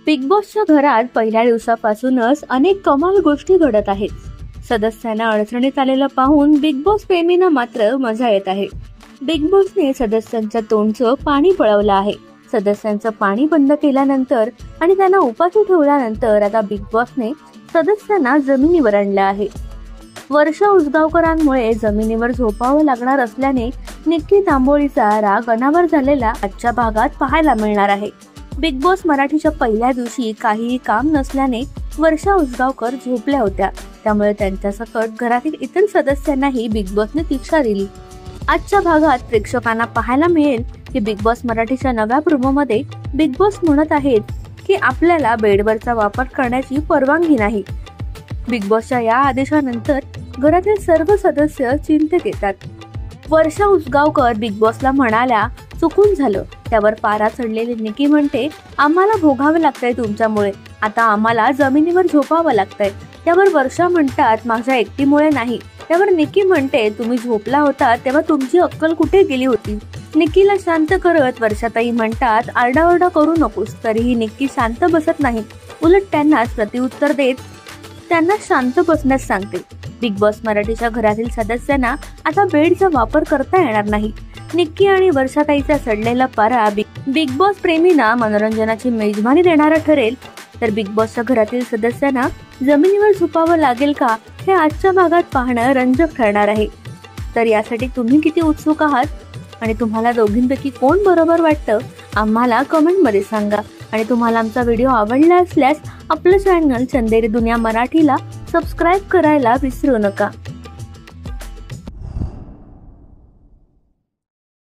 Big बॉसच्या घरात पहिल्या दिवसापासूनच अनेक कमाल गोष्टी घडत आहेत. सदस्यांना अडचणीत आलेलं पाहून बिग बॉस प्रेमींना मात्र मजा येत आहे. बिग बॉसने सदस्यांच्या तोंडचं पाणी पळवलं आहे. सदस्यांचं पाणी बंद केल्यानंतर आणि त्यांना उपाशी ठेवल्यानंतर आता बिग बॉसने सदस्यांना जमिनीवर आणलं आहे. वर्षा उसगावकरांमुळे जमिनीवर झोपावं लागणार असल्याने निक्की तांबोळीचा राग अनावर झालेला आजच्या भागात पाहायला मिळणार आहे. बिग बॉस मराठीच्या पहिल्या दिवशी काहीही काम नसल्याने वर्षा उसगावकर झोपल्या होत्या. त्यामुळे त्यांच्यासकट घरातील इतर सदस्यांनाही बिग बॉसने शिक्षा दिली. आजच्या भागात प्रेक्षकांना पाहायला मिळेल की बिग बॉस मराठीच्या नव्या प्रोमोमध्ये बिग बॉस म्हणत आहेत की आपल्याला बेडवरचा वापर करण्याची परवानगी नाही. बिग बॉसच्या या आदेशानंतर घरातील सर्व सदस्य चिंतेत येतात. वर्षा उसगावकर बिग बॉसला म्हणाल्या, चुकून झालं. त्यावर पारा चढलेली निकी म्हणते, आम्हाला भोगावं लागतंय तुमच्यामुळे, आता आम्हाला जमिनीवर झोपावं लागतंय. त्यावर वर्षा म्हणतात, माझ्या एकटीमुळे नाही. त्यावर निकी म्हणते, तुम्ही झोपला होता तेव्हा तुमची अक्कल कुठे गेली होती. निकीला शांत करत वर्षाताई म्हणतात, आरडाओरडा करू नकोस. तरीही निकी शांत बसत नाही. उलट त्यांनाच प्रत्युत्तर देत त्यांना शांत बसण्यास सांगते. बिग बॉस मराठीच्या घरातील सदस्यांना आता बेडचा वापर करता येणार नाही. निक्की आणि वर्षाताईचा सडलेला पारा बिग बॉस प्रेमींना मनोरंजनाची मेजवानी देणारा ठरेल. तर बिग बॉसच्या घरातील सदस्यांना जमिनीवर झोपावं लागेल का, हे आजच्या भागात पाहणं रंजक ठरणार आहे. तर यासाठी तुम्ही किती उत्सुक आहात आणि तुम्हाला दोघींपैकी कोण बरोबर वाटतं, आम्हाला कमेंटमध्ये सांगा. आणि तुम्हाला आमचा व्हिडिओ आवडला असल्यास आपलं चॅनल चंदेरी दुनिया मराठीला सबस्क्राईब करायला विसरू नका.